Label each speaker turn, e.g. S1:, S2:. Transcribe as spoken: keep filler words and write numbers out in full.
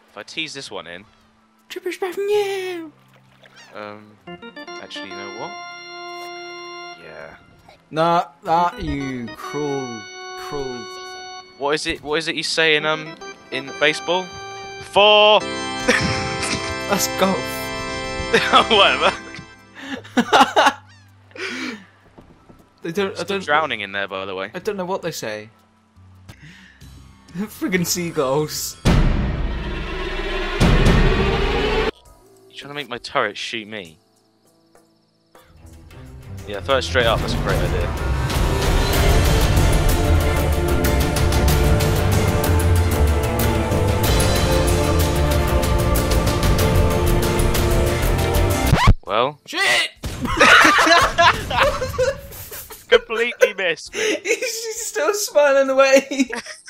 S1: If I tease this one in...
S2: Triple revenue!
S1: Um, actually, you know what? Yeah.
S2: Nah, that you cruel, cruel.
S1: What is it? What is it you say in um in baseball? Four.
S2: That's golf.
S1: Whatever.
S2: They don't. I
S1: Still
S2: don't.
S1: drowning in there, by the way.
S2: I don't know what they say. Friggin' seagulls.
S1: You trying to make my turret shoot me? Yeah, throw it straight up. That's a great idea. Well.
S2: Shit!
S1: Completely missed me.
S2: He's still smiling away.